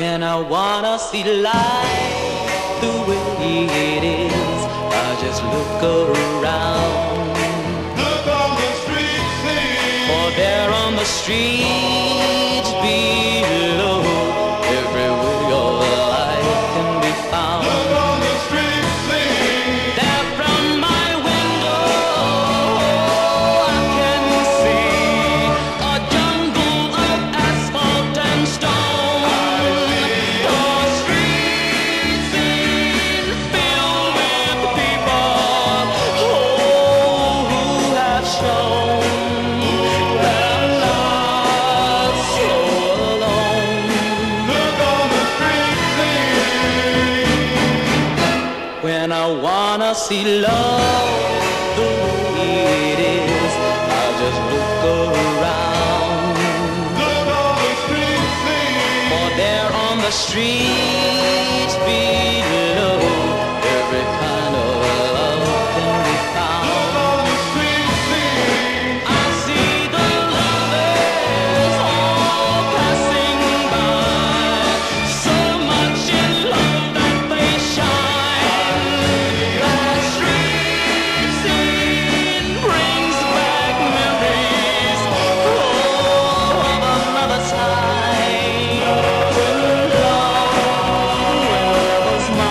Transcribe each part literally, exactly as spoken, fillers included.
When I wanna see life the way it is, I just look around. Look on the street scene. For there on the streets below, everywhere your life can be found. Look on the street scene. There from my window I can see a jungle of asphalt and stone. The street scene filled with people, oh, who have shown their lives so alone. Look on the street scene. When I wanna see love the way it is, I just look around. Look on the street scene. For there on the streets below, every kind of love can be Look found. on the street scene. I see the lovers all passing by, so much in love that they shine. That street scene brings back memories, oh, of another time when love, when love was mine.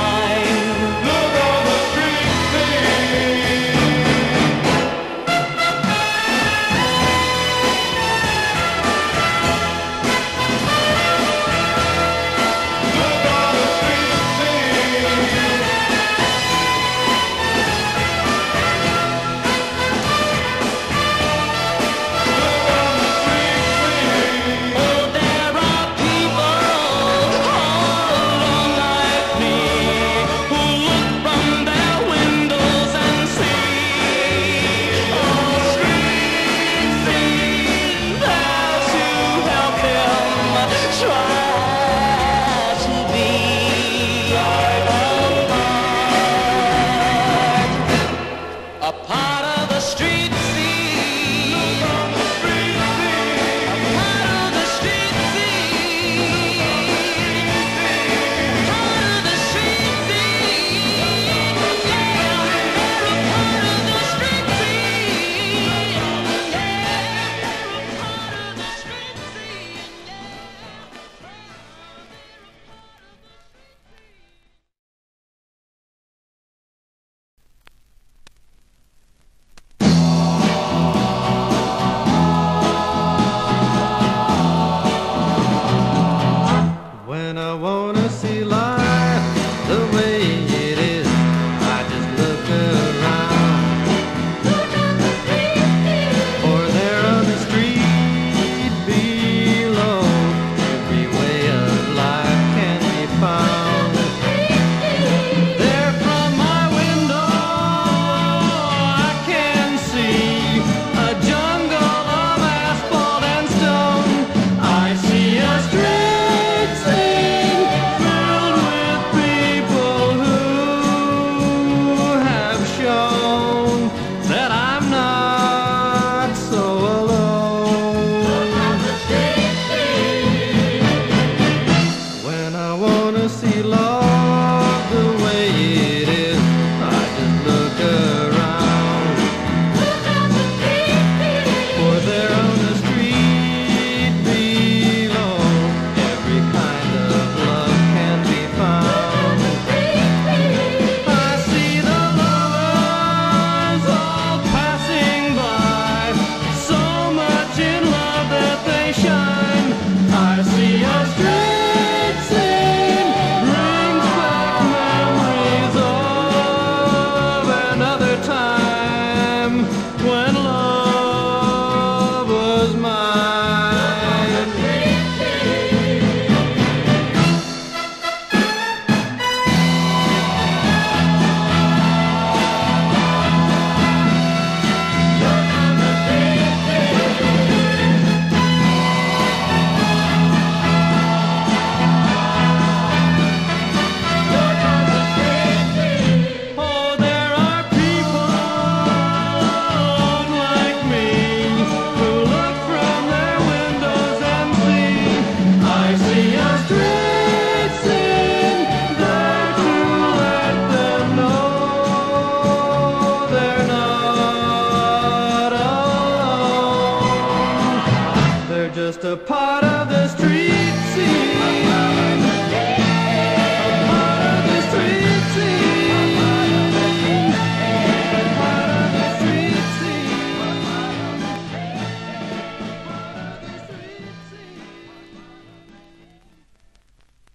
just a part of